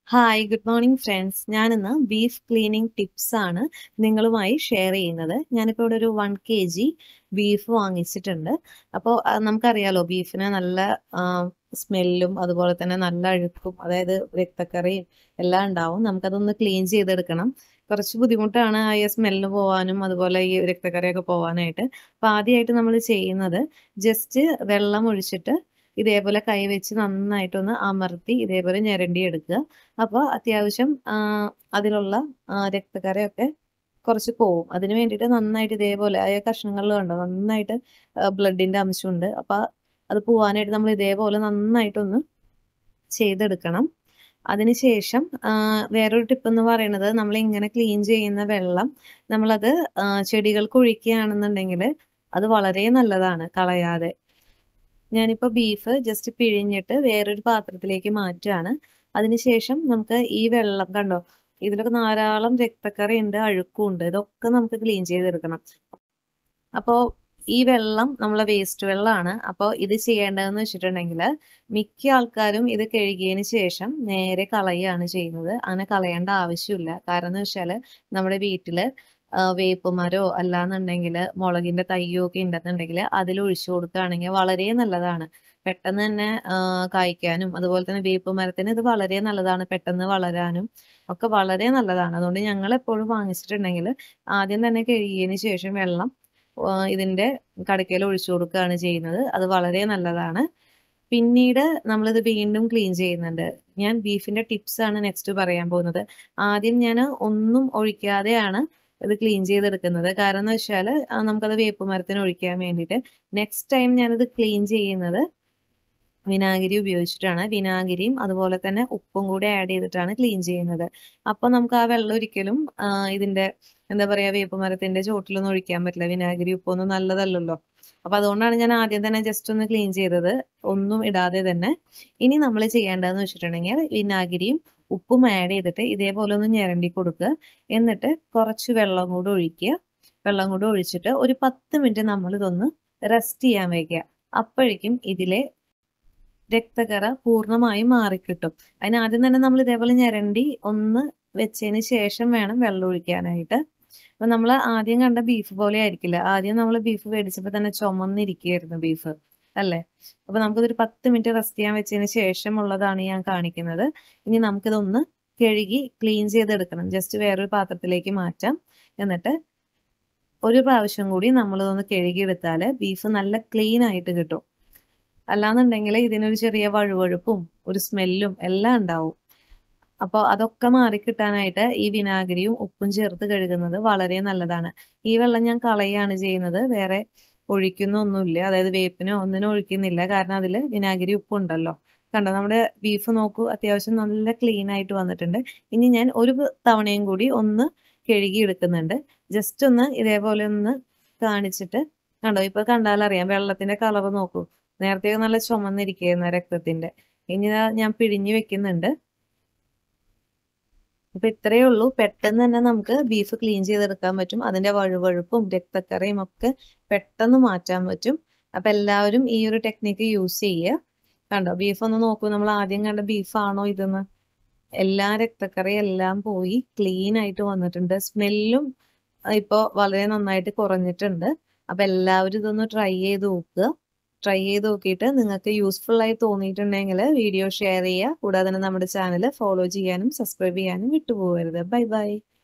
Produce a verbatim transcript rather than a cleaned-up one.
Hi, good morning friends. ഞാനിന്ന് beef cleaning tips ആണ് നിങ്ങളുമായി ഷെയർ ചെയ്യുന്നത്. ഞാനിപ്പോൾ ഇവിടെ ഒരു വൺ കെ ജി ബീഫ് വാങ്ങിച്ചിട്ടുണ്ട്. അപ്പോൾ നമുക്കറിയാലോ ബീഫിന് നല്ല സ്മെല്ലും അതുപോലെ തന്നെ നല്ല അഴുക്കും, അതായത് രക്തക്കറിയും എല്ലാം ഉണ്ടാവും. നമുക്കതൊന്ന് ക്ലീൻ ചെയ്തെടുക്കണം. കുറച്ച് ബുദ്ധിമുട്ടാണ് ആ ഈ സ്മെല്ല് പോവാനും അതുപോലെ ഈ രക്തക്കറിയൊക്കെ പോവാനായിട്ട്. അപ്പോൾ ആദ്യമായിട്ട് നമ്മൾ ചെയ്യുന്നത് ജസ്റ്റ് വെള്ളം ഒഴിച്ചിട്ട് ഇതേപോലെ കൈ വെച്ച് നന്നായിട്ടൊന്ന് അമർത്തി ഇതേപോലെ ഞെരണ്ടി എടുക്കുക. അപ്പോൾ അത്യാവശ്യം അതിലുള്ള രക്തക്കറയൊക്കെ കുറച്ച് പോവും. അതിന് വേണ്ടിയിട്ട് നന്നായിട്ട് ഇതേപോലെ ആ കഷ്ണങ്ങളിൽ കണ്ടോ നന്നായിട്ട് ബ്ലഡിൻ്റെ അംശമുണ്ട്. അപ്പോൾ അത് പോവാനായിട്ട് നമ്മൾ ഇതേപോലെ നന്നായിട്ടൊന്ന് ചെയ്തെടുക്കണം. അതിനുശേഷം വേറൊരു ടിപ്പ് എന്ന് പറയുന്നത്, നമ്മൾ ഇങ്ങനെ ക്ലീൻ ചെയ്യുന്ന വെള്ളം നമ്മളത് ചെടികൾക്ക് ഒഴിക്കുകയാണെന്നുണ്ടെങ്കിൽ അത് വളരെ നല്ലതാണ്, കളയാതെ. ഞാനിപ്പോൾ ബീഫ് ജസ്റ്റ് പിഴിഞ്ഞിട്ട് വേറൊരു പാത്രത്തിലേക്ക് മാറ്റുകയാണ്. അതിനുശേഷം നമുക്ക് ഈ വെള്ളം കണ്ടോ, ഇതിലൊക്കെ ധാരാളം രക്തക്കറി ഉണ്ട്, അഴുക്കും ഉണ്ട്. ഇതൊക്കെ നമുക്ക് ക്ലീൻ ചെയ്തെടുക്കണം. അപ്പോൾ ഈ വെള്ളം നമ്മളെ വേസ്റ്റ് വെള്ളമാണ്. അപ്പോൾ ഇത് ചെയ്യേണ്ടതെന്ന് വെച്ചിട്ടുണ്ടെങ്കിൽ മിക്ക ആൾക്കാരും ഇത് കഴുകിയതിന് ശേഷം നേരെ കളയുകയാണ് ചെയ്യുന്നത്. അങ്ങനെ കളയേണ്ട ആവശ്യമില്ല. കാരണം എന്ന് വെച്ചാൽ നമ്മുടെ വീട്ടിൽ വേപ്പുമരോ അല്ലാന്നുണ്ടെങ്കിൽ മുളകിൻ്റെ തയ്യോ ഒക്കെ ഉണ്ടെന്നുണ്ടെങ്കിൽ അതിൽ ഒഴിച്ചു കൊടുക്കുകയാണെങ്കിൽ വളരെ നല്ലതാണ്. പെട്ടെന്ന് തന്നെ കായ്ക്കാനും അതുപോലെ തന്നെ വേപ്പ് മരത്തിന് ഇത് വളരെ നല്ലതാണ്, പെട്ടെന്ന് വളരാനും ഒക്കെ വളരെ നല്ലതാണ്. അതുകൊണ്ട് ഞങ്ങൾ എപ്പോഴും വാങ്ങിച്ചിട്ടുണ്ടെങ്കിൽ ആദ്യം തന്നെ കഴുകിയതിന് ശേഷം വെള്ളം ഇതിൻ്റെ കടക്കയിൽ ഒഴിച്ചു കൊടുക്കുകയാണ് ചെയ്യുന്നത്. അത് വളരെ നല്ലതാണ്. പിന്നീട് നമ്മളിത് വീണ്ടും ക്ലീൻ ചെയ്യുന്നുണ്ട്. ഞാൻ ബീഫിൻ്റെ ടിപ്സാണ് നെക്സ്റ്റ് പറയാൻ പോകുന്നത്. ആദ്യം ഞാൻ ഒന്നും ഒഴിക്കാതെയാണ് ഇത് ക്ലീൻ ചെയ്തെടുക്കുന്നത്. കാരണം എന്ന് വെച്ചാൽ നമുക്കത് വേപ്പ് മരത്തിന് ഒഴിക്കാൻ വേണ്ടിയിട്ട്. നെക്സ്റ്റ് ടൈം ഞാനിത് ക്ലീൻ ചെയ്യുന്നത് വിനാഗിരി ഉപയോഗിച്ചിട്ടാണ്. വിനാഗിരിയും അതുപോലെ തന്നെ ഉപ്പും കൂടി ആഡ് ചെയ്തിട്ടാണ് ക്ലീൻ ചെയ്യുന്നത്. അപ്പോൾ നമുക്ക് ആ വെള്ളം ഒരിക്കലും ഇതിൻ്റെ എന്താ പറയുക വേപ്പ് മരത്തിൻ്റെ ചോട്ടിലൊന്നും ഒഴിക്കാൻ പറ്റില്ല. വിനാഗിരി ഉപ്പൊന്നും നല്ലതല്ലല്ലോ. അപ്പോൾ അതുകൊണ്ടാണ് ഞാൻ ആദ്യം തന്നെ ജസ്റ്റ് ഒന്ന് ക്ലീൻ ചെയ്തത്, ഒന്നും ഇടാതെ തന്നെ. ഇനി നമ്മൾ ചെയ്യേണ്ടതെന്ന് വെച്ചിട്ടുണ്ടെങ്കിൽ വിനാഗിരിയും ഉപ്പും ആഡ് ചെയ്തിട്ട് ഇതേപോലെ ഒന്ന് ഞെരണ്ടി കൊടുക്കുക. എന്നിട്ട് കുറച്ച് വെള്ളം കൂടെ ഒഴിക്കുക. വെള്ളം കൂടെ ഒഴിച്ചിട്ട് ഒരു പത്ത് മിനിറ്റ് നമ്മളിതൊന്ന് റെസ്റ്റ് ചെയ്യാൻ വയ്ക്കുക. അപ്പോഴേക്കും ഇതിലെ രക്തക്കറ പൂർണ്ണമായും മാറിക്കിട്ടും. അതിന് ആദ്യം തന്നെ നമ്മൾ ഇതേപോലെ ഞെരണ്ടി ഒന്ന് വെച്ചതിന് ശേഷം വേണം വെള്ളം ഒഴിക്കാനായിട്ട്. അപ്പം നമ്മൾ ആദ്യം കണ്ട ബീഫ് പോലെ ആയിരിക്കില്ല. ആദ്യം നമ്മൾ ബീഫ് മേടിച്ചപ്പോൾ തന്നെ ചുമന്നിരിക്കുകയായിരുന്നു ബീഫ്, അല്ലേ? അപ്പോൾ നമുക്കിതൊരു പത്ത് മിനിറ്റ് റെസ്റ്റ് ചെയ്യാൻ വെച്ചതിന് ശേഷമുള്ളതാണ് ഞാൻ കാണിക്കുന്നത്. ഇനി നമുക്കിതൊന്ന് കഴുകി ക്ലീൻ ചെയ്തെടുക്കണം. ജസ്റ്റ് വേറൊരു പാത്രത്തിലേക്ക് മാറ്റാം. എന്നിട്ട് ഒരു പ്രാവശ്യം കൂടി നമ്മളിതൊന്ന് കഴുകിയെടുത്താൽ ബീഫ് നല്ല ക്ലീൻ ആയിട്ട് കിട്ടും. അല്ലാന്നുണ്ടെങ്കിൽ ഇതിനൊരു ചെറിയ വഴുവഴുപ്പും ഒരു സ്മെല്ലും എല്ലാം ഉണ്ടാവും. അപ്പോൾ അതൊക്കെ മാറിക്കിട്ടാനായിട്ട് ഈ വിനാഗിരിയും ഉപ്പും ചേർത്ത് കഴുകുന്നത് വളരെ നല്ലതാണ്. ഈ വെള്ളം ഞാൻ കളയുകയാണ് ചെയ്യുന്നത്, വേറെ ഒഴിക്കുന്നൊന്നുമില്ല. അതായത് വേപ്പിനോ ഒന്നിനും ഒഴിക്കുന്നില്ല. കാരണം അതിൽ വിനാഗിരി ഉപ്പുണ്ടല്ലോ. കണ്ടോ, നമ്മുടെ ബീഫ് നോക്കൂ, അത്യാവശ്യം നല്ല ക്ലീൻ ആയിട്ട് വന്നിട്ടുണ്ട്. ഇനി ഞാൻ ഒരു തവണയും കൂടി ഒന്ന് കഴുകി എടുക്കുന്നുണ്ട്. ജസ്റ്റ് ഒന്ന് ഇതേപോലെ ഒന്ന് കാണിച്ചിട്ട് കണ്ടോ, ഇപ്പൊ കണ്ടാലറിയാം വെള്ളത്തിന്റെ കളർ നോക്കൂ. നേരത്തെ നല്ല ചുമന്നിരിക്കുന്ന രക്തത്തിന്റെ. ഇനി ഞാൻ പിഴിഞ്ഞു വെക്കുന്നുണ്ട്. അപ്പൊ ഇത്രയേ ഉള്ളൂ. പെട്ടെന്ന് തന്നെ നമുക്ക് ബീഫ് ക്ലീൻ ചെയ്തെടുക്കാൻ പറ്റും. അതിന്റെ വഴുവഴുപ്പും രക്തക്കറയും ഒക്കെ പെട്ടെന്ന് മാറ്റാൻ പറ്റും. അപ്പൊ എല്ലാവരും ഈ ഒരു ടെക്നിക്ക് യൂസ് ചെയ്യുക. കണ്ടോ, ബീഫ് ഒന്ന് നോക്കൂ, നമ്മൾ ആദ്യം കണ്ട ബീഫാണോ ഇതെന്ന്. എല്ലാ രക്തക്കറയും എല്ലാം പോയി ക്ലീൻ ആയിട്ട് വന്നിട്ടുണ്ട്. സ്മെല്ലും ഇപ്പോൾ വളരെ നന്നായിട്ട് കുറഞ്ഞിട്ടുണ്ട്. അപ്പൊ എല്ലാവരും ഇതൊന്ന് ട്രൈ ചെയ്ത് നോക്കുക. ട്രൈ ചെയ്ത് നോക്കിയിട്ട് നിങ്ങൾക്ക് യൂസ്ഫുൾ ആയി തോന്നിയിട്ടുണ്ടെങ്കിൽ വീഡിയോ ഷെയർ ചെയ്യുക. കൂടാതെ തന്നെ നമ്മുടെ ചാനൽ ഫോളോ ചെയ്യാനും സബ്സ്ക്രൈബ് ചെയ്യാനും വിട്ടുപോകരുത്. Bye bye.